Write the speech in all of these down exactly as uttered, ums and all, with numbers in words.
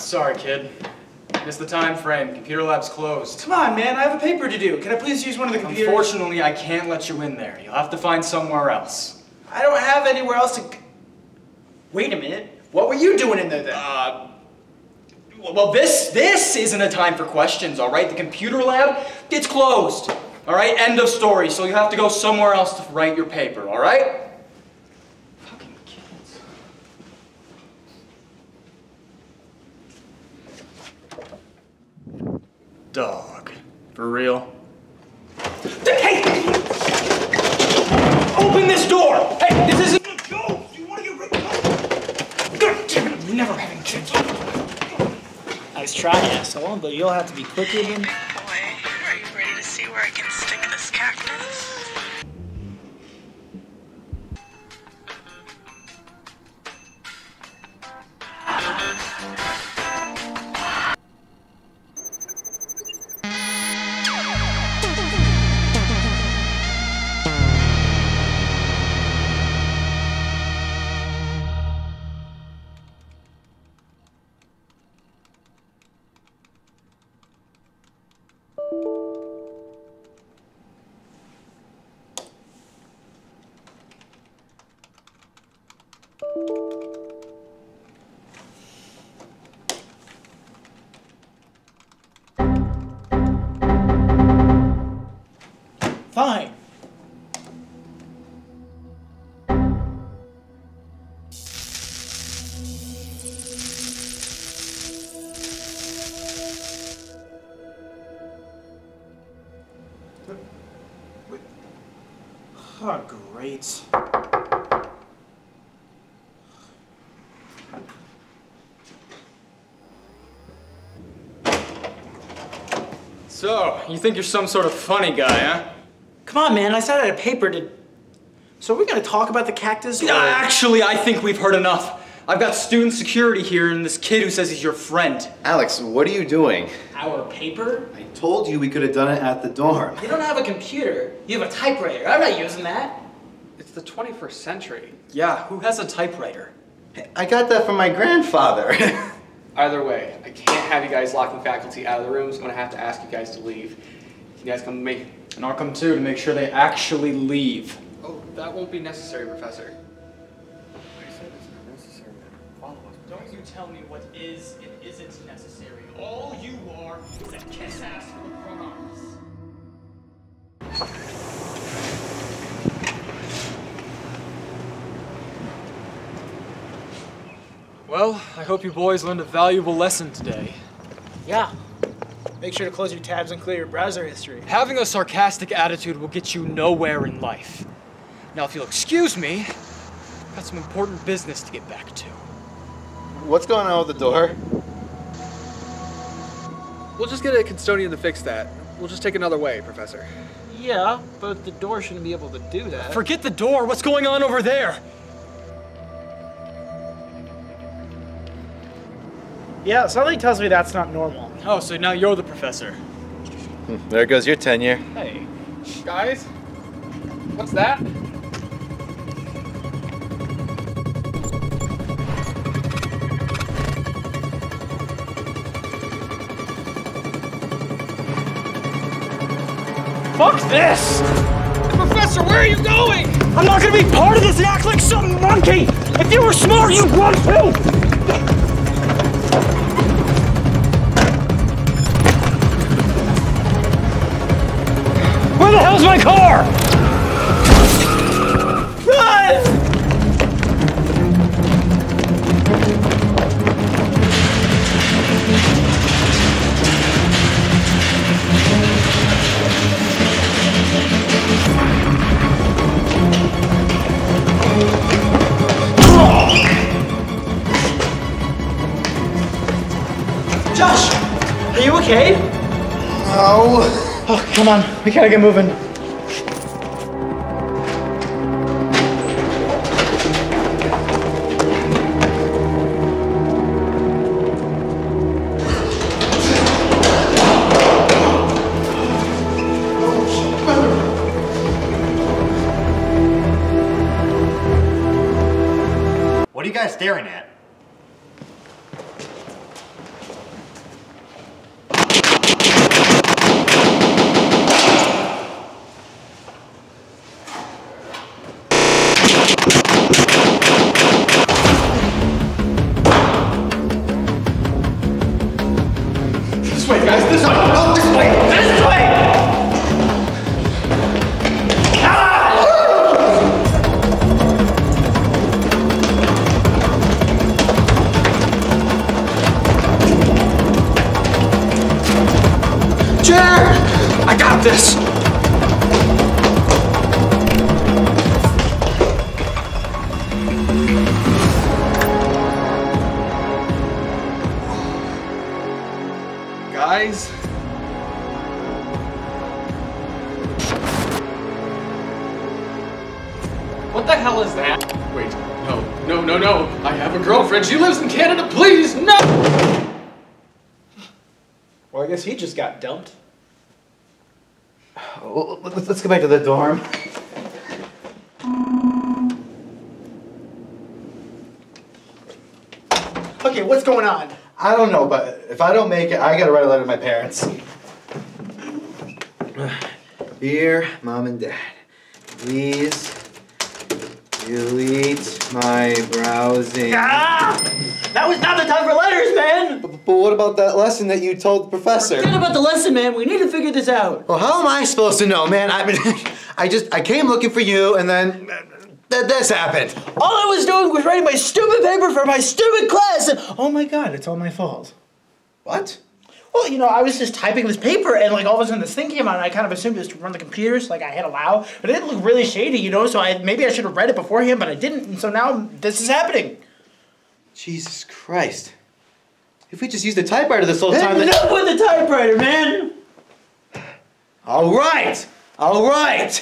sorry, kid. Missed the time frame. Computer lab's closed. Come on, man. I have a paper to do. Can I please use one of the computers? Unfortunately, I can't let you in there. You'll have to find somewhere else. I don't have anywhere else to... Wait a minute. What were you doing in there then? Uh... Well, this, this isn't a time for questions, all right? The computer lab, it's closed. All right? End of story. So you have to go somewhere else to write your paper, all right? Fucking kids. Dog. For real? Hey! Open this door! Hey, this isn't a joke! You want to get rid of... God damn it, I'm never having kids. Nice try, asshole, but you'll have to be quicker than... Boy, are you ready to see where I can stick this cactus? Fine. Oh, great. So, you think you're some sort of funny guy, huh? Come on, man. I said I had a paper to... So are we going to talk about the cactus? No, or... actually, I think we've heard enough. I've got student security here and this kid who says he's your friend. Alex, what are you doing? Our paper? I told you we could have done it at the dorm. You don't have a computer. You have a typewriter. I'm not using that. It's the twenty-first century. Yeah, who has a typewriter? I got that from my grandfather. Either way, I can't have you guys locking faculty out of the rooms. I'm gonna have to ask you guys to leave. Can you guys come with me? And I'll come too to make sure they actually leave. Oh, that won't be necessary, Professor. Don't you tell me what is and isn't necessary. All you are is a kiss ass for the front office. Well, I hope you boys learned a valuable lesson today. Yeah. Make sure to close your tabs and clear your browser history. Having a sarcastic attitude will get you nowhere in life. Now, if you'll excuse me, I've got some important business to get back to. What's going on with the door? We'll just get a custodian to fix that. We'll just take another way, Professor. Yeah, but the door shouldn't be able to do that. Forget the door. What's going on over there? Yeah, something tells me that's not normal. Oh, so now you're the professor. There goes your tenure. Hey, guys, what's that? Fuck this! Professor, where are you going? I'm not gonna be part of this and act like some monkey! If you were smart, you'd run too! Where the hell's my car? Run! Josh! Are you okay? No. Oh, come on. We gotta get moving. What are you guys staring at? This way, guys, this way! No, this way! This way! Chair! I got this! Guys? What the hell is that? Wait, no, no, no, no. I have a girlfriend. She lives in Canada. Please, no! Well, I guess he just got dumped. Oh, let's, let's go back to the dorm. Okay, what's going on? I don't know, but if I don't make it, I gotta write a letter to my parents. Dear Mom and Dad, please delete my browsing. Ah! That was not the time for letters, man! But, but what about that lesson that you told the professor? Forget about the lesson, man. We need to figure this out. Well, how am I supposed to know, man? I mean, I just, I came looking for you, and then th this happened. All I was doing was writing my stupid paper for my stupid class, and oh my god, it's all my fault. What? Well, you know, I was just typing this paper, and like all of a sudden this thing came out, and I kind of assumed it was to run the computers, like I hit allow, but it didn't look really shady, you know, so I maybe I should have read it beforehand, but I didn't, and so now this is happening. Jesus Christ. If we just used the typewriter this whole time, then... Enough with the typewriter, man! All right! All right!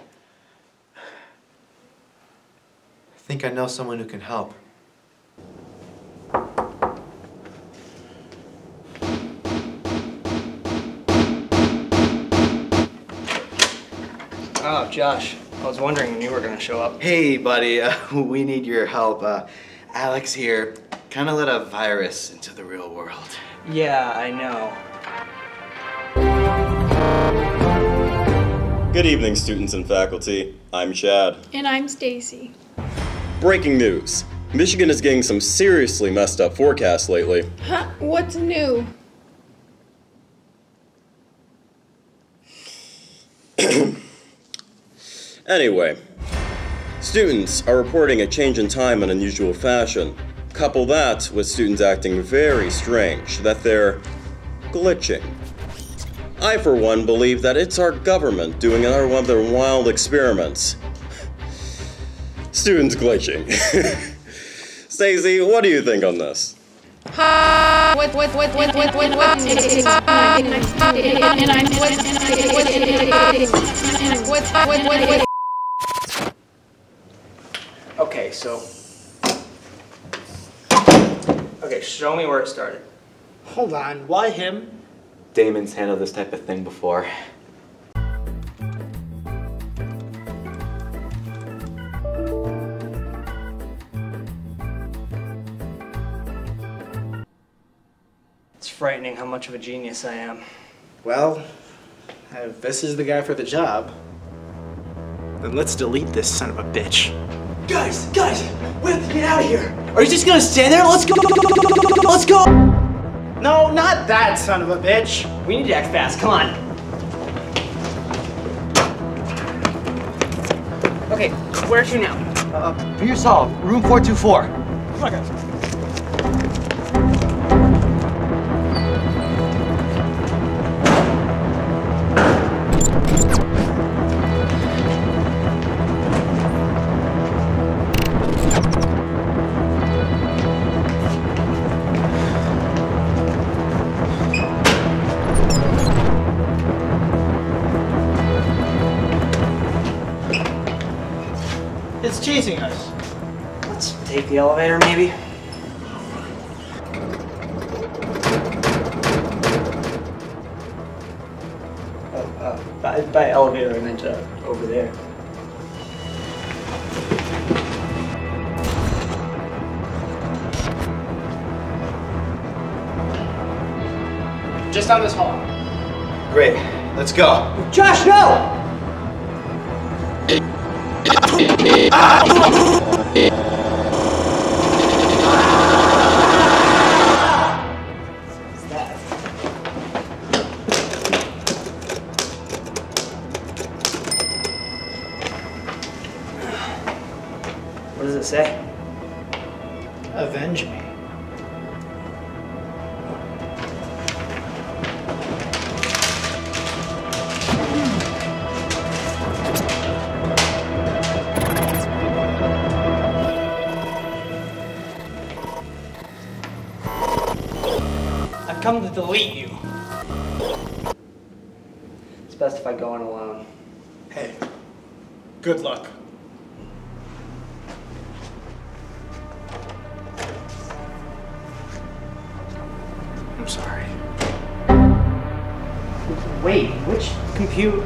I think I know someone who can help. Oh, Josh, I was wondering when you were gonna show up. Hey, buddy, uh, we need your help. Uh, Alex here kind of let a virus into the real world. Yeah, I know. Good evening, students and faculty. I'm Chad. And I'm Stacy. Breaking news. Michigan is getting some seriously messed up forecasts lately. Huh? What's new? Anyway, students are reporting a change in time in unusual fashion. Couple that with students acting very strange, that they're glitching. I, for one, believe that it's our government doing another one of their wild experiments. Students glitching. Stacey, what do you think on this? Ha! What? What? What? What? What? What? What? And I'm what? What? What? What? What? Okay, so... Okay, show me where it started. Hold on, why him? Damon's handled this type of thing before. It's frightening how much of a genius I am. Well, if this is the guy for the job, then let's delete this son of a bitch. Guys, guys, we have to get out of here. Are you just gonna stand there? Let's go, let's go. No, not that son of a bitch. We need to act fast, come on. Okay, where to now? Uh, Beer solved. Room four two four. Come on, guys. It's chasing us. Let's take the elevator, maybe? Oh, uh, by, by elevator, I meant uh, over there. Just down this hall. Great. Let's go. Josh, no! What does it say? Avenge me. I've come to delete you. It's best if I go in alone. Hey, good luck. I'm sorry. Wait, which compute?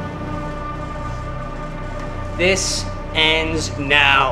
This ends now.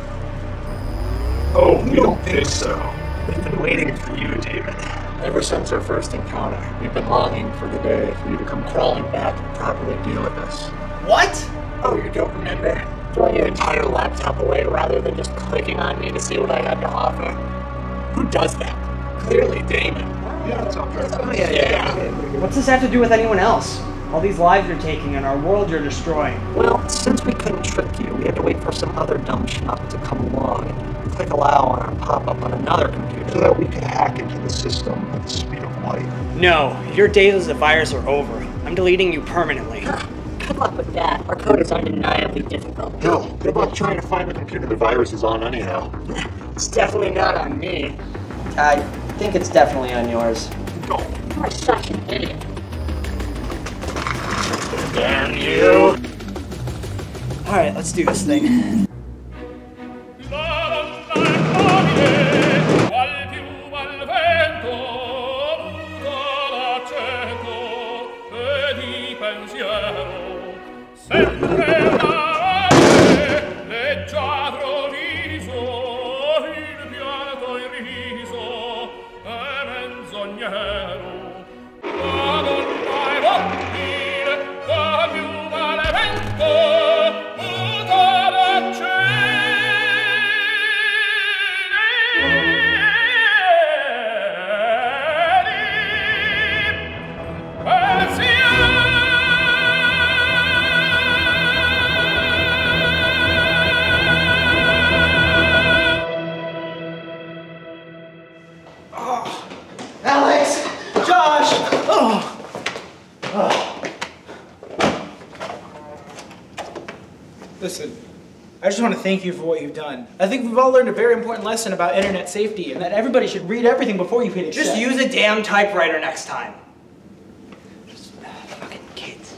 Oh, we don't think so. We've been waiting for you, David. Ever since our first encounter, we've been longing for the day for you to come crawling back and properly deal with us. What? Oh, you don't remember? Throwing your entire laptop away rather than just clicking on me to see what I had to offer. Who does that? Clearly Damon. Yeah, it's okay. Oh, yeah, yeah. What's this have to do with anyone else? All these lives you're taking and our world you're destroying. Well, since we couldn't trick you, we had to wait for some other dumb schmuck to come along and click allow on our pop-up on another computer so that we could hack into the system at the speed of light. No, your days as a virus are over. I'm deleting you permanently. Good luck with that. Our code is undeniably difficult. Hell, good luck trying to find the computer the virus is on anyhow. It's definitely not on me. I think it's definitely on yours. Go. You're such an idiot. Damn you! Alright, let's do this thing. Listen, I just want to thank you for what you've done. I think we've all learned a very important lesson about internet safety and that everybody should read everything before you hit accept. Just use a damn typewriter next time. Just uh, fucking kids.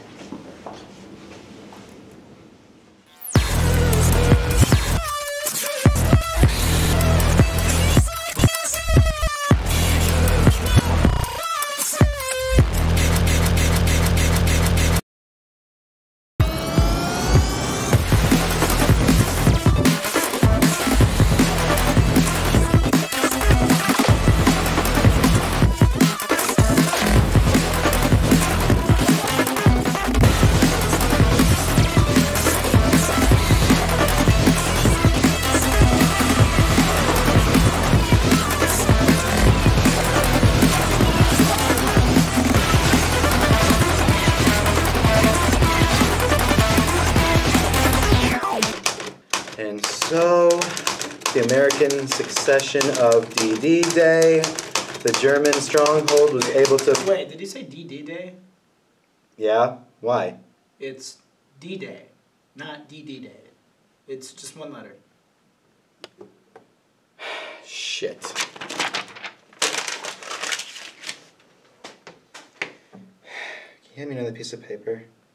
And so, the American succession of D D Day, the German stronghold was able to... Wait, did you say D D Day? Yeah? Why? It's D-Day, not D D Day. It's just one letter. Shit. Can you hand me another piece of paper?